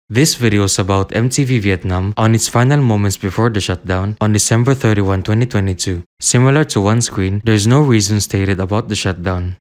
This video is about MTV Vietnam on its final moments before the shutdown on December 31, 2022. Similar to One Screen, there is no reason stated about the shutdown.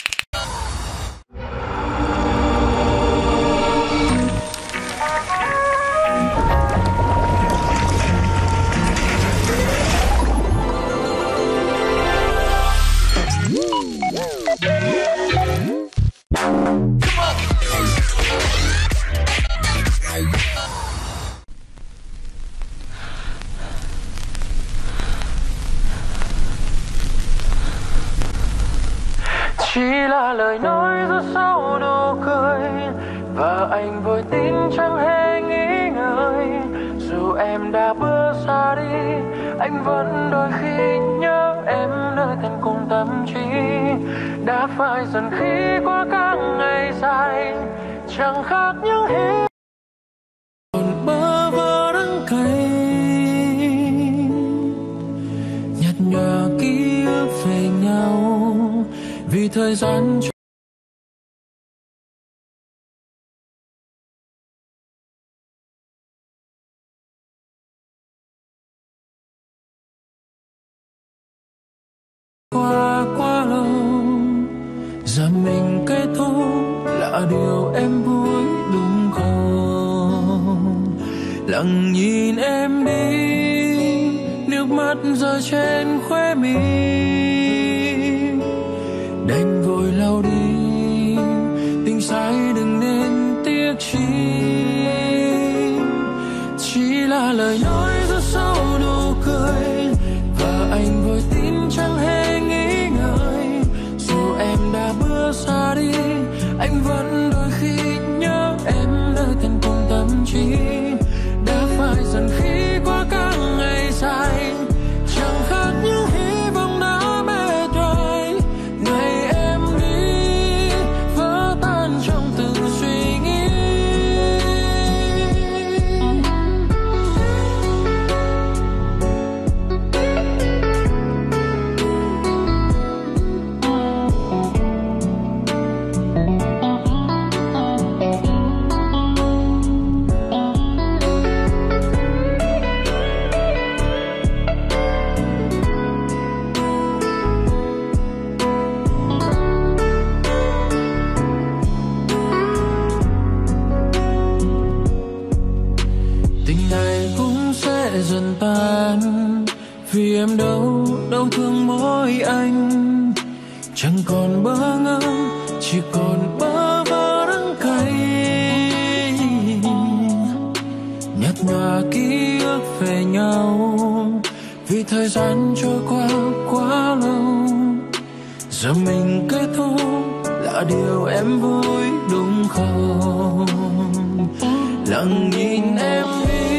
Chỉ là lời nói rất sâu nụ cười, và anh vội tin chẳng hề nghĩ ngợi. Dù em đã bước xa đi, anh vẫn đôi khi nhớ em nơi thân cùng tâm trí. Đã phai dần khi qua các ngày dài, chẳng khác những hy còn bơ vơ đắng cay. Nhạt nhòa ký ức về nhau vì thời gian quá lâu. Giờ mình kết thúc là điều em vui đúng không? Lặng nhìn em đi, nước mắt rơi trên khóe mi, đành vội lau đi tình sai đừng nên tiếc chi. Chỉ là lời nói rất sâu nụ cười, và anh vội tin chẳng hề nghĩ ngợi. Dù em đã bước xa đi, anh vẫn đôi khi nhớ em nơi thân cùng tâm trí. Đã phai dần khi qua các ngày dài, chẳng khác những hy vọng đã mệt rồi. Ngày em đi vỡ tan trong từng suy nghĩ. Tình này cũng sẽ dần tan, vì em đâu thương mỗi anh. Chẳng còn bỡ ngỡ, chỉ còn bơ vơ đắng cay. Nhạt nhòa ký ức về nhau vì thời gian trôi qua quá lâu. Giờ mình kết thúc là điều em vui đúng không? Lặng nhìn em đi,